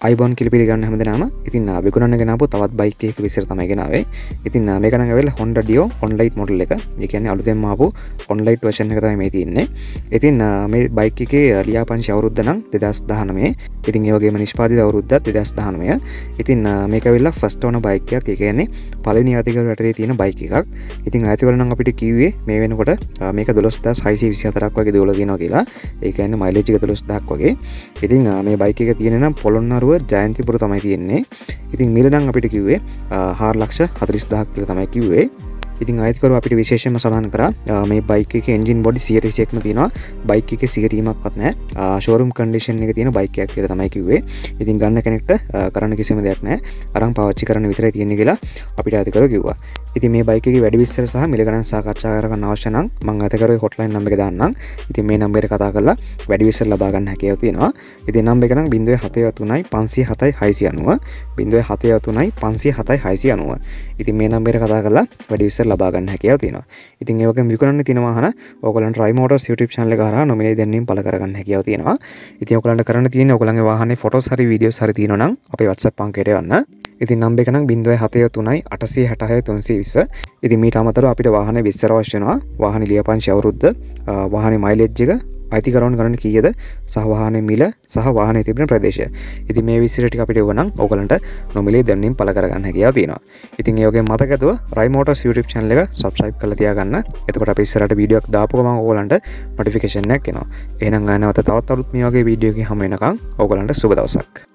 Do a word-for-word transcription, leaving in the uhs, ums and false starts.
අයිබෝන් කියලා පිළිගන්න හැමදෙනාම. ඉතින් විකුණන්න ගෙනාවු තවත් බයික් එකක විස්තර තමයි ගෙනාවේ. ඉතින් මේක නම් ඇවිල්ලා Honda Dio on-lite model එක. ඒ කියන්නේ අලුතෙන්ම ආපු on-lite version එක තමයි මේ තියෙන්නේ. ඉතින් මේ බයික් එකේ ලියාපදිංචි අවුරුද්ද නම් දෙදහස් දහනවය. ඉතින් ඒ වගේම නිෂ්පාදිත අවුරුද්දත් දෙදහස් දහනවය. ඉතින් මේක ඇවිල්ලා first owner bike එකක්. ඒ කියන්නේ පළවෙනි අධිකරු යටතේ තියෙන bike එකක්. ඉතින් අයිතිවල නම් අපිට කිව්වේ මේ වෙනකොට මේක දොළොස් හදාස් හයසිය විසිහතරක් වගේ දුවලා තියෙනවා කියලා. ඒ කියන්නේ mileage එක දොළොස් දහසක් වගේ. ඉතින් මේ bike එක තියෙන්නේ නම් පොළොන්නරුව ජයන්තිපුර තමයි තියෙන්නේ. ඉතින් මිල නම් අපිට කිව්වේ හාර ලක්ෂ හතළිස් දහසක් කියලා තමයි කිව්වේ. ඉතින් අයිතිකරු අපිට විශේෂයෙන්ම සඳහන් කරා මේ බයික් එකේ එන්ජින් බොඩි සියයට විසියක්ම තියෙනවා. බයික් එකේ සියරීමක්වත් නැහැ. ෂෝරූම් කන්ඩිෂන් එකේ තියෙන බයික් එකක් කියලා තමයි කිව්වේ. ඉතින් ගන්න කෙනෙක්ට කරන්න කිසිම දෙයක් නැහැ. අරන් පාවිච්චි කරන්න විතරයි තියෙන්නේ කියලා අපිට අයිතිකරු කිව්වා. ඉතින් මේ බයික් එකේ වැඩි විස්තර සහ මිල ගණන් සාකච්ඡා කරගන්න අවශ්‍ය නම් මම අයිතිකරුගේ හොට්ලයින් නම්බර් එක දාන්නම්. ඉතින් මේ නම්බරේ කතා කරලා වැඩි විස්තර ලබා ගන්න හැකියාව තියෙනවා. ඉතින් නම්බර එක නම් ज़ीरो सात तीन पाँच सात छह नौ ज़ीरो सात तीन पाँच सात छह नौ. ඉතින් මේ නම්බරේ කතා කරලා වැඩි විස්තර ලබා ගන්න හැකියාව තියෙනවා. ඉතින් ඒ වගේම විකුණන්න තියෙන වාහන ඕගොල්ලන්ට Rai Motors YouTube channel එක හරහා නොමිලේ දැන්වීම පළ කරගන්න හැකියාව තියෙනවා. ඉතින් ඕගොල්ලන්ට කරන්න තියෙන්නේ ඕගොල්ලන්ගේ වාහනේ ෆොටෝස් හරි වීඩියෝස් හරි තියෙනවා නම් අපේ WhatsApp අංකයට යන්න. ඉතින් නම්බර එක නම් ज़ीरो सात तीन आठ आठ छह तीन दो zero. ඉතින් මීට අමතරව අපිට වාහනේ විස්තර අවශ්‍ය වෙනවා. වාහනේ ලියාපදිංචි අවුරුද්ද, වාහනේ mileage එක, අයිතිකරුවන් ගණන කීයද, සහ වාහනේ මිල සහ වාහනේ තිබෙන ප්‍රදේශය. ඉතින් මේ විස්තර ටික අපිට ඕන නම් ඕගලන්ට නොමිලේ දැන්වීම පළ කරගන්න හැකියාව තියෙනවා. ඉතින් ඒ වගේම මතකතුව Rai Motors YouTube channel එක subscribe කරලා තියාගන්න. එතකොට අපි ඉස්සරහට වීඩියෝ එකක් දාපු ගමන් ඕගලන්ට notification එකක් එනවා. එහෙනම් ආයෙ නැවත තවත් අලුත් මේ වගේ වීඩියෝ එකකින් හමු වෙනකන් ඕගලන්ට සුබ දවසක්.